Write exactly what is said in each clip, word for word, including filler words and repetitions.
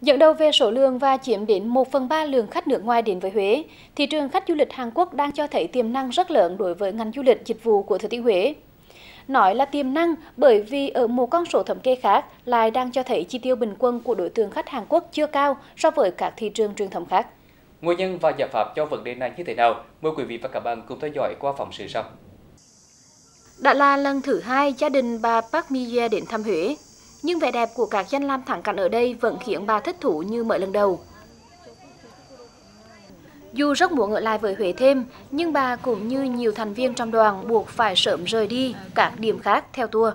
Dẫn đầu về số lượng và chiếm đến một phần ba lượng khách nước ngoài đến với Huế, thị trường khách du lịch Hàn Quốc đang cho thấy tiềm năng rất lớn đối với ngành du lịch dịch vụ của Thừa Thiên Huế. Nói là tiềm năng bởi vì ở một con số thống kê khác lại đang cho thấy chi tiêu bình quân của đối tượng khách Hàn Quốc chưa cao so với các thị trường truyền thống khác. Nguyên nhân và giải pháp cho vấn đề này như thế nào? Mời quý vị và các bạn cùng theo dõi qua phóng sự sau. Đã là lần thứ hai gia đình bà Park Mi-ye đến thăm Huế, nhưng vẻ đẹp của các danh lam thắng cảnh ở đây vẫn khiến bà thích thú như mới lần đầu. Dù rất muốn ở lại với Huế thêm, nhưng bà cũng như nhiều thành viên trong đoàn buộc phải sớm rời đi các điểm khác theo tour.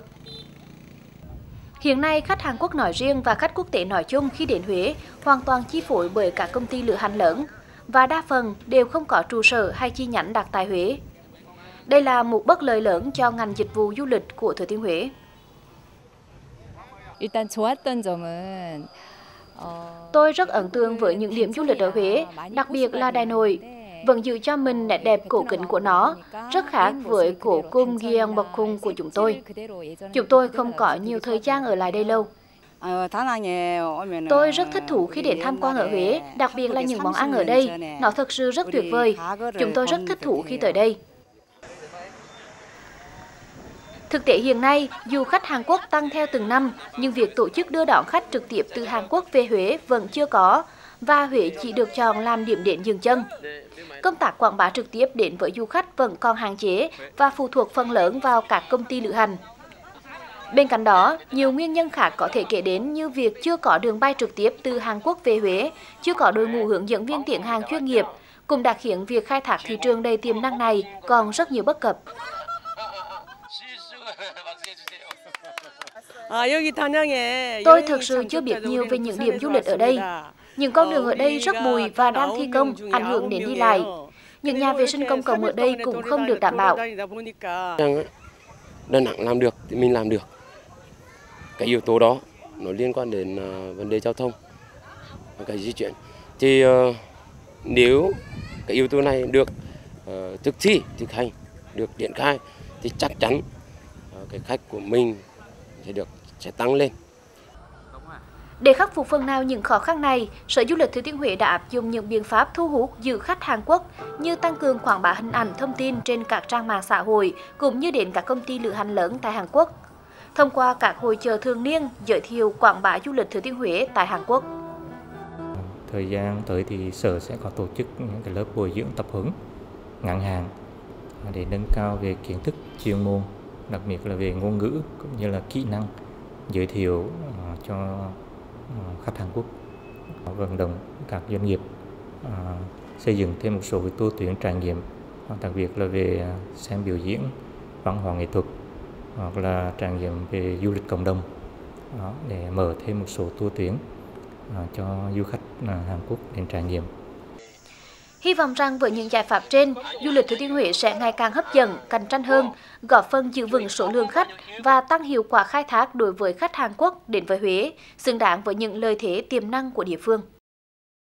Hiện nay, khách Hàn Quốc nói riêng và khách quốc tế nói chung khi đến Huế hoàn toàn chi phối bởi các công ty lữ hành lớn, và đa phần đều không có trụ sở hay chi nhánh đặt tại Huế. Đây là một bất lợi lớn cho ngành dịch vụ du lịch của Thừa Thiên Huế. Tôi rất ấn tượng với những điểm du lịch ở Huế, đặc biệt là Đại Nội, vẫn giữ cho mình nét đẹp cổ kính của nó, rất khác với cổ cung Gyeongbokgung của chúng tôi. Chúng tôi không có nhiều thời gian ở lại đây lâu. Tôi rất thích thú khi đến tham quan ở Huế, đặc biệt là những món ăn ở đây, nó thực sự rất tuyệt vời. Chúng tôi rất thích thú khi tới đây. Thực tế hiện nay, dù khách Hàn Quốc tăng theo từng năm, nhưng việc tổ chức đưa đón khách trực tiếp từ Hàn Quốc về Huế vẫn chưa có, và Huế chỉ được chọn làm điểm đến dừng chân. Công tác quảng bá trực tiếp đến với du khách vẫn còn hạn chế và phụ thuộc phần lớn vào các công ty lữ hành. Bên cạnh đó, nhiều nguyên nhân khác có thể kể đến như việc chưa có đường bay trực tiếp từ Hàn Quốc về Huế, chưa có đội ngũ hướng dẫn viên tiếng Hàn chuyên nghiệp, cũng đã khiến việc khai thác thị trường đầy tiềm năng này còn rất nhiều bất cập. Tôi thực sự chưa biết nhiều về những điểm du lịch ở đây. Những con đường ở đây rất mùi và đang thi công, ảnh hưởng đến đi lại. Những nhà vệ sinh công cộng ở đây cũng không được đảm bảo. Đà Nẵng làm được thì mình làm được. Cái yếu tố đó nó liên quan đến uh, vấn đề giao thông và cái di chuyển. Thì uh, nếu cái yếu tố này được uh, thực thi, thực hành, được triển khai thì chắc chắn uh, cái khách của mình sẽ được sẽ tăng lên. Để khắc phục phần nào những khó khăn này, Sở Du lịch Thừa Thiên Huế đã áp dụng những biện pháp thu hút giữ khách Hàn Quốc như tăng cường quảng bá hình ảnh thông tin trên các trang mạng xã hội cũng như đến các công ty lữ hành lớn tại Hàn Quốc. Thông qua các hội chợ thường niên giới thiệu quảng bá du lịch Thừa Thiên Huế tại Hàn Quốc. Thời gian tới thì Sở sẽ có tổ chức những cái lớp bồi dưỡng tập huấn ngắn hạn để nâng cao về kiến thức chuyên môn, đặc biệt là về ngôn ngữ cũng như là kỹ năng giới thiệu cho khách Hàn Quốc, vận động các doanh nghiệp à, xây dựng thêm một số cái tour tuyến trải nghiệm, đặc biệt là về xem biểu diễn văn hóa nghệ thuật hoặc là trải nghiệm về du lịch cộng đồng, đó, để mở thêm một số tour tuyến à, cho du khách à, Hàn Quốc đến trải nghiệm. Hy vọng rằng với những giải pháp trên, du lịch Thừa Thiên Huế sẽ ngày càng hấp dẫn, cạnh tranh hơn, góp phần giữ vững số lượng khách và tăng hiệu quả khai thác đối với khách Hàn Quốc đến với Huế, xứng đáng với những lợi thế tiềm năng của địa phương.